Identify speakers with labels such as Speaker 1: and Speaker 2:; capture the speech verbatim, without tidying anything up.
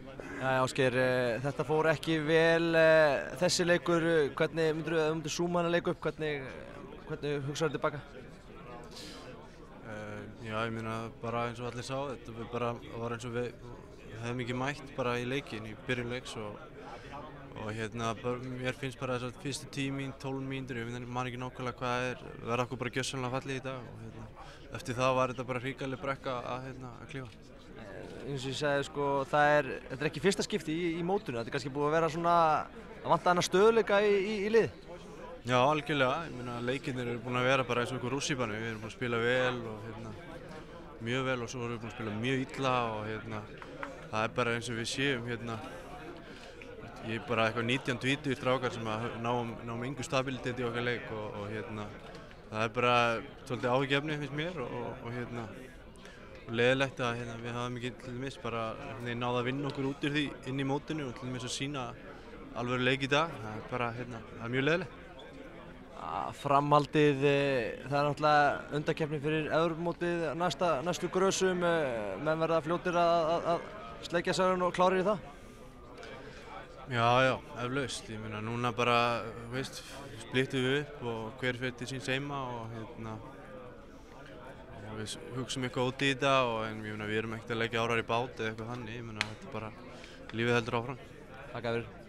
Speaker 1: Já, Ásgeir, þetta fór ekki vel þessi leikur, hvernig myndir þú myndir zooma þennan leik upp, hvernig, hvernig hugsaðu tilbaka?
Speaker 2: Uh, já, ég meina bara eins og allir sá, þetta bara, var eins og við, við hefðum ekki mætt bara í leikinn, í byrjun leiks og, og hérna, bara, mér finnst bara þess að fyrstu tíu mín, tólf mínútur, ég man ekki nákvæmlega hvað það er, verða okkur bara gjörsamlega fallið í dag og hérna, eftir það var þetta bara hrikaleg brekka að, hérna, að klífa.
Speaker 1: Eins og ég segi, sko, það er, þetta er ekki fyrsta skipti í, í mótinu, þetta er kannski búið að vera svona, að vanta þennan stöðuleika í, í, í lið?
Speaker 2: Já, algjörlega, ég meina leikirnir eru búin að vera bara eins og einhver rússíbani, við erum búin að spila vel og hérna, mjög vel og svo erum við búin að spila mjög illa og hérna, það er bara eins og við séum hérna, ég er bara eitthvað nítján tvítugur strákar sem að náum, náum engu stabilitet í okkar leik og, og hérna, það er bara svolítið áhyggjuefni finnst mér og, og, og hérna, og leiðilegt að hérna, við hafum ekki til dæmis bara náða að vinna okkur út úr því inn í mótinu og til dæmis að sýna alvöru leik í dag, það er bara hérna, það er mjög leiðilegt.
Speaker 1: Framhaldið, það er náttúrulega undankeppni fyrir Evrópumótið næsta, næstu grösum, menn verða fljótir að, að, að sleikja sælun og klárir í það?
Speaker 2: Já, já, eflaust, ég meina núna bara, veist, splittum við upp og hver fer til síns heima og hérna, og við hugsum eitthvað út í þetta og en ég meina við erum ekkert að leggja árar í bát eða eitthvað þannig, ég meina þetta er bara, lífið heldur áfram.
Speaker 1: Takk fyrir.